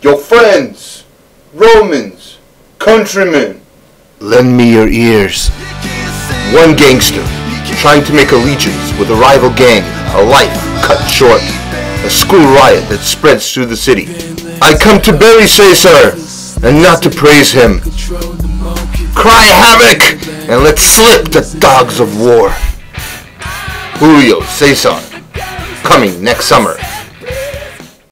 Your friends, Romans, countrymen, lend me your ears. One gangster trying to make allegiance with a rival gang, a life cut short, a school riot that spreads through the city. I come to bury Cesar and not to praise him. Cry havoc and let slip the dogs of war. Julio, Cesar, coming next summer.